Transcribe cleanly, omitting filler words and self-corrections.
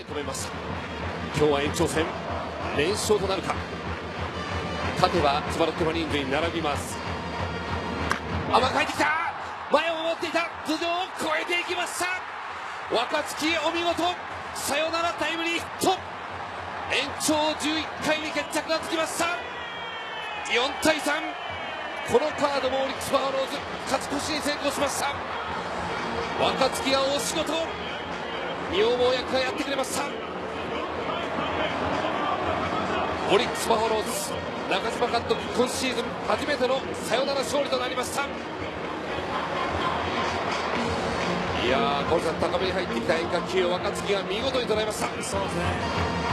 止めました。今日は延長戦連勝となるか。勝てば千葉ロッテマリーンズに並びます。甘く入ってきた。前を守っていた頭上を越えていきました。若月お見事、サヨナラタイムリーヒット。延長11回に決着がつきました。4対3。このカードもオリックスバファローズ勝ち越しに成功しました。若月が大仕事、女房役がやってくれました。オリックスバファローズ中島監督、今シーズン初めてのサヨナラ勝利となりました。いやー、高めに入ってきた変化球を若月が見事に捉えました。 そうですね。